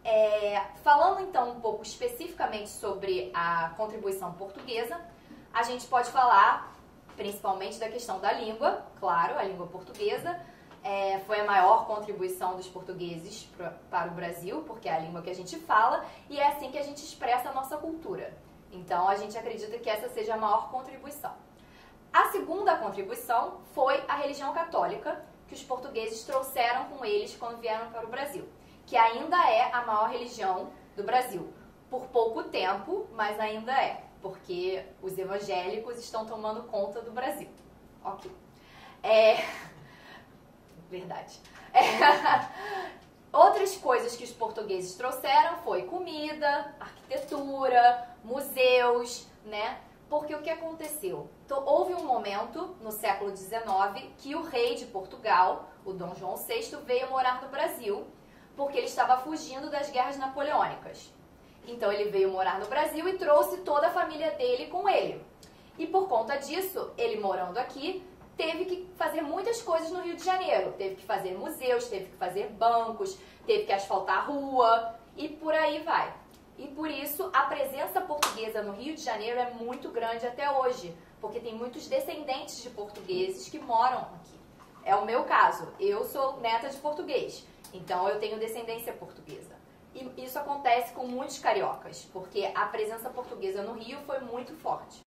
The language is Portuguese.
Falando então um pouco especificamente sobre a contribuição portuguesa, a gente pode falar principalmente da questão da língua, claro, a língua portuguesa. Foi a maior contribuição dos portugueses para o Brasil, porque é a língua que a gente fala e é assim que a gente expressa a nossa cultura. Então, a gente acredita que essa seja a maior contribuição. A segunda contribuição foi a religião católica, que os portugueses trouxeram com eles quando vieram para o Brasil, que ainda é a maior religião do Brasil. Por pouco tempo, mas ainda é, porque os evangélicos estão tomando conta do Brasil. Ok. Verdade. Outras coisas que os portugueses trouxeram foi comida, arquitetura, museus, né? Porque o que aconteceu? Houve um momento, no século XIX, que o rei de Portugal, o Dom João VI, veio morar no Brasil, porque ele estava fugindo das guerras napoleônicas. Então ele veio morar no Brasil e trouxe toda a família dele com ele. E por conta disso, ele morando aqui, teve que fazer muitas coisas no Rio de Janeiro. Teve que fazer museus, teve que fazer bancos, teve que asfaltar a rua e por aí vai. E por isso a presença portuguesa no Rio de Janeiro é muito grande até hoje, porque tem muitos descendentes de portugueses que moram aqui. É o meu caso, eu sou neta de português, então eu tenho descendência portuguesa. E isso acontece com muitos cariocas, porque a presença portuguesa no Rio foi muito forte.